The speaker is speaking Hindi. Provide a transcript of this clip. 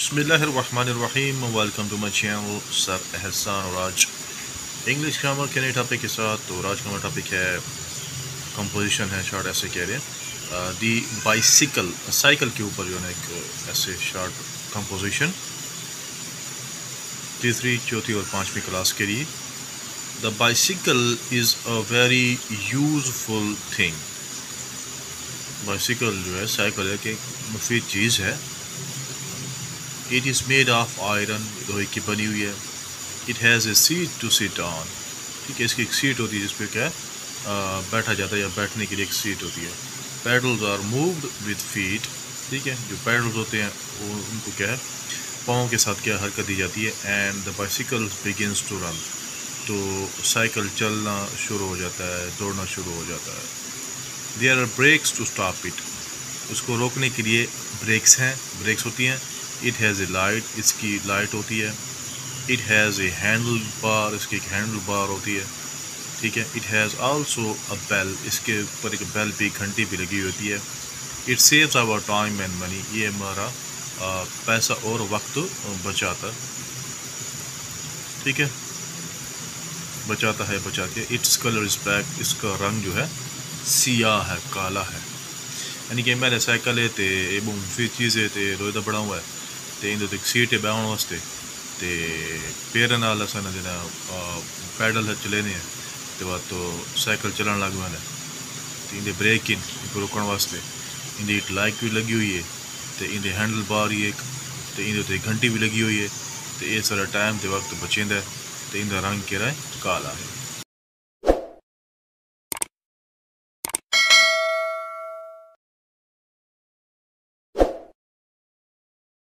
बिस्मिल्लाहिर्रहमानिर्रहीम। Welcome to my channel sir Ehsan और आज इंग्लिश ग्रामर के नए टॉपिक के साथ। तो आज का हमारा टॉपिक है कंपोजिशन है, शॉर्ट ऐसे कह रहे हैं दी बाइसिकल, साइकिल के ऊपर जो है एक ऐसे शॉर्ट कंपोजिशन तीसरी चौथी और पाँचवीं क्लास के लिए। The bicycle is a very useful thing. Bicycle जो है, साइकिल है कि मुफीद चीज़ है। It is made of iron, लोहे की बनी हुई है। It has a seat to sit on, ठीक है। इसकी एक सीट होती है जिस पे क्या है बैठा जाता है या बैठने के लिए एक सीट होती है। Pedals are moved with feet, ठीक है। जो पैडल्स होते हैं वो उनको क्या है पाँव के साथ क्या हरकत दी जाती है। And the bicycle begins to run, तो साइकिल चलना शुरू हो जाता है, दौड़ना शुरू हो जाता है। There are brakes to stop it, उसको रोकने के लिए ब्रेक्स हैं, ब्रेक्स होती हैं। इट हैज़ ए लाइट, इसकी लाइट होती है। It has a handlebar, इसकी एक हैंडल बार होती है, ठीक है। It has also a bell, इसके ऊपर एक बेल भी, घंटी भी लगी होती है। It saves our time and money, ये हमारा पैसा और वक्त बचाता, ठीक है, बचाता है, बचा के। इट्स कलर इज़ ब्लैक, इसका रंग जो है सियाह है, काला है। यानी कि मेरे साइकिल है तो ये बहुत मुफीद चीज़ है। तो लोहे का बना हुआ है, तो इन एक सीट है बैठने वास्ते। तो पैर नाल अस पैडल चलेने हैं तो बाद तो साइकिल चलान लग मैंने। तो इन ब्रेक इन रोकने वास्ते इन लाइट भी लगी हुई है। तो इन हैंडल बार ही एक, तो इन घंटी भी लगी हुई है। तो ये सारा टाइम तो वक्त बचेंदा है। तो इन रंग केरा है काला है।